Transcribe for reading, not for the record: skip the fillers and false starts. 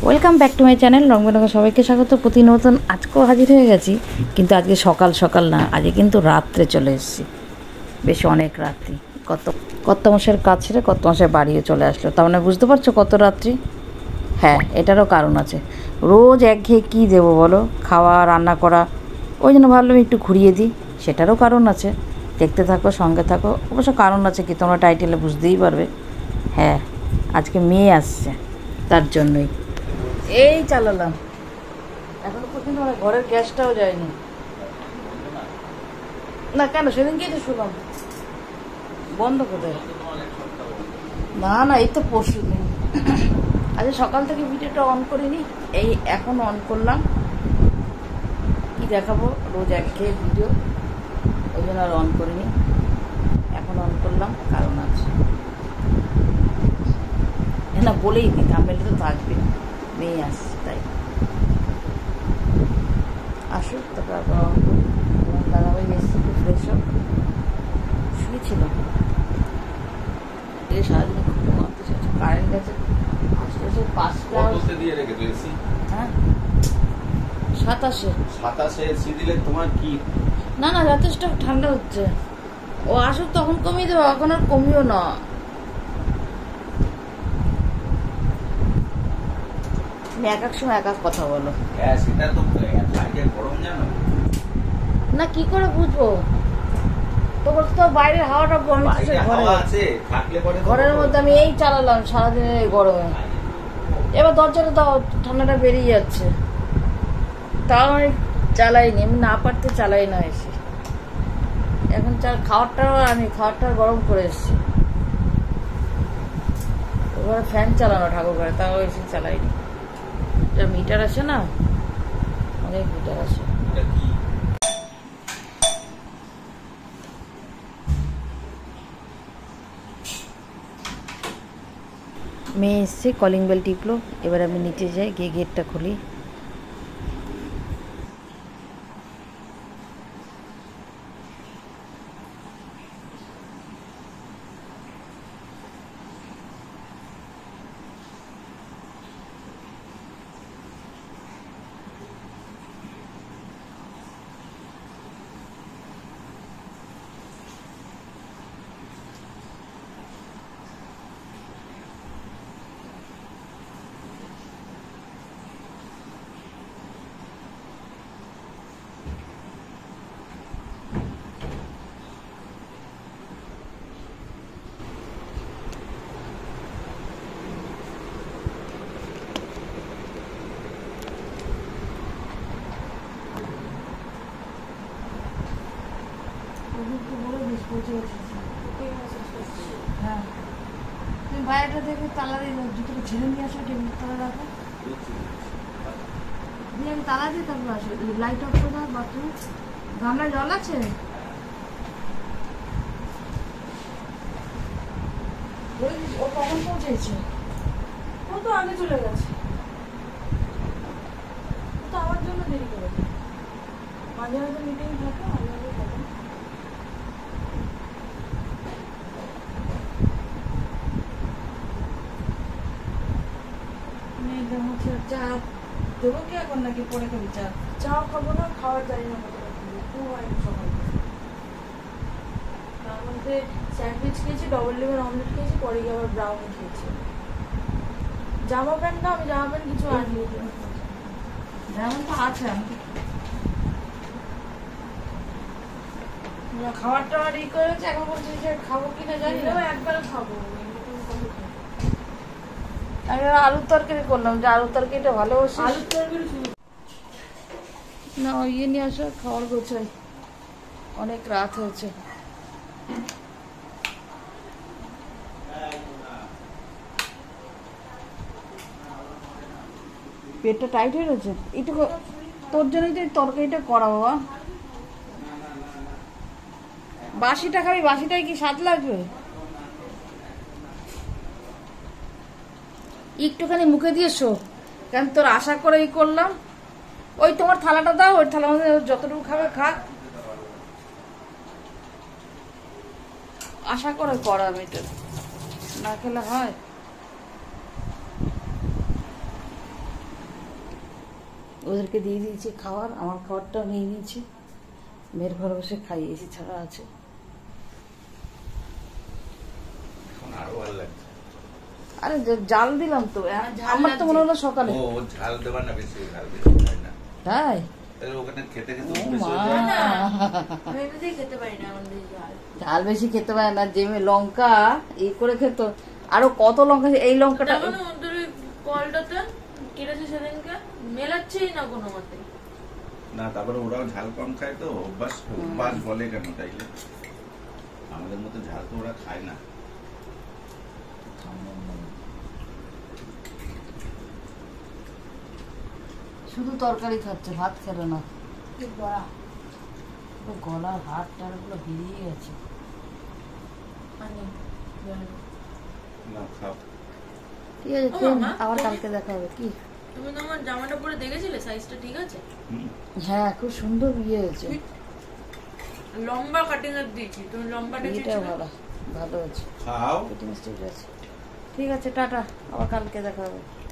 Welcome back to my channel রংবেরঙে সবাইকে স্বাগত। প্রতি নতুন আজকেও হাজির হয়ে গেছি, কিন্তু আজকে সকাল সকাল না, আজকে কিন্তু রাত্রে চলে এসেছি, বেশ অনেক রাত্রি। কত মাসের কাজ ছেড়ে কত মাসের বাড়িও চলে আসলো, তার মানে বুঝতে পারছো কত রাত্রি। হ্যাঁ, এটারও কারণ আছে, রোজ একঘেয়ে কী দেবো বলো, খাওয়া রান্না করা, ওই জন্য ভাবলাম একটু ঘুরিয়ে দিই, সেটারও কারণ আছে। দেখতে থাকো, সঙ্গে থাকো, অবশ্য কারণ আছে কি তোমরা টাইটেলে বুঝতেই পারবে। হ্যাঁ, আজকে মেয়ে আসছে, তার জন্যই এই চালালাম। এখনো পর্যন্ত আমার ঘরের গ্যাসটাও যায়নি না। কেন সেদিনকেই তো শুনলাম বন্ধ কোথায়? না না, এই তো পরশু দিন। আজ সকাল থেকে ভিডিওটা অন করিনি, এই এখন অন করলাম। কি দেখাবো, রোজ একঘেয়ে ভিডিও, ওই জন্য আর অন করিনি, এখন অন করলাম, কারণ আছে না বলেই দিই, থাম্বনেলে তো থাকবে, মেয়ে আসছে তাই। আসুক, তারপর দাদাভাই এসছে, একটু ফ্রেশ হোক, শুয়েছিল সারাদিন ঘুমাতে চাইছে, কারেন্ট গেছে আসতে 5টা। হ্যাঁ, 27 এসি দিলে তোমার কি? না না, যথেষ্ট ঠান্ডা হচ্ছে। ও আসুক তখন কমিয়ে দেবো, এখন আর কমিও না। তুমি এক এক সময় এক এক কথা বলো। সেটা তো গরম জানো না, কি করে বুঝবো? তোমার তো বাইরের হাওয়াটা বন্ধ, ঘরের মধ্যে আমি এই চালালাম সারাদিনের এই গরমে। এবার দরজাটা দাও, ঠান্ডাটা বেরিয়ে যাচ্ছে, তাও আমি চালাইনি, আমি না পারতে চালাই না এসে। এখন খাবারটা গরম করে এসেছি, এবার ফ্যান চালানো ঠাকুর ঘরে, তাও এসে চালাইনি। এটা মিটার আছে না, অনেক মিটার আছে। মেয়ে এসছে, কলিং বেল টিপলো, এবার আমি নিচে যাই, গিয়ে গেটটা খুলি। হ্যাঁ, তুমি বাইরেটা দেখে তালা দিয়ে জুতোটা ছেড়ে নিয়ে আসো, টেবিল তালা রাখো, দিয়ে আমি তালা দিয়ে তারপর আসো। লাইট অফ করে দাও, বাথরুম গামলায় জল আছে? ও কখন পৌঁছেছে? ও তো আগে চলে গেছে, ও তো আমার জন্য দেরি করে, মাঝে মাঝে মিটিং থাকে, মাঝে মাঝে থাকে। চা দেবো কি এখন, নাকি পরে খাবি? চা খাবো না, খাওয়ার জানি না কত খুব হয়নি সকাল। তার মধ্যে স্যান্ডউইচ খেয়েছি, ডবল লিভার অমলেট খেয়েছি, পরে গিয়ে আবার ব্রাউনি খেয়েছি। জামা প্যান্ট না, আমি জামা প্যান্ট কিছু আনি, যেমন তো আছে। খাবার টাবার ই করেছে, এখন বলছি যে খাবো কিনা জানি না, একবারে খাবো। আমি আলুর তরকারি করলাম, যে আলুর তরকারিটা ভালোবাসি। আলুর তরকারি না, ইয়ে নিয়ে আসো, খাওয়ার গোছাই, অনেক রাত হয়েছে। পেটটা টাইট হয়ে গেছে এইটুকু, তোর জন্যই তো তরকারিটা করা বাবা। বাসিটা খাবি? বাসিটাই কি স্বাদ লাগবে? একটুখানি মুখে দিয়ে শো, কেন তোর আশা করে ই করলাম। ওই তোমার থালাটা দাও, ওই থালার মধ্যে যতটুকু খাবে খাক, আশা করে করাবে, এটা না খেলে হয়। ওদেরকে দিয়ে দিয়েছি খাবার, আমার খাবারটাও নিয়ে নিয়েছি, মেয়ের ঘরে বসে খাইয়েছি, ছাড়া আছে। এখন আরো ভালো লাগছে। আরে জাল দিলাম তো, ঝাল আমার তো মনে হলো সকালে। ও ঝাল দেবা না, বেশি ঝাল বেশি খায় না। তাই তাহলে ওখানে খেতে খেতে ও অভ্যেস মা, হয়ে যায়। না, আমি এমনিতেই খেতে পারি না আমাদের ঝাল। ঝাল বেশি খেতে পারে না, যে মেয়ে লঙ্কা করে খেত, আরো কত লঙ্কা, এই লঙ্কাটা দেখো না ওদের ওই কলটাতে কেটেছে সেদিনকে, মেলাচ্ছেই না কোনো মতে। না, তারপরে ওরাও ঝাল কম খায় তো অভ্যাস অভ্যাস বলে কেন তাইলে? আমাদের মতো ঝাল তো ওরা খায় না। শুধু তরকারি খাচ্ছে, ভাত খেলো না। কি বড়া। পুরো গলার হাড় টাড় গুলো বেরিয়ে গেছে। আনি, না খাও। ঠিক আছে, ও খেয়ে মামা, নে, আবার তুমি- কালকে দেখা হবে। কি? তুমি তো আমার জামাটা পরে দেখেছিলে, সাইজটা ঠিক আছে? হুম। হ্যাঁ, খুব সুন্দর বিয়ে হয়েছে। লম্বা কাটিং এর দিয়েছি, তুমি লম্বাটা বিয়েটা চেয়েছিলে। ভালো, ভালো আছে, খাও। ফিটিংস ঠিক আছে। ঠিক আছে, টাটা, আবার কালকে দেখা হবে।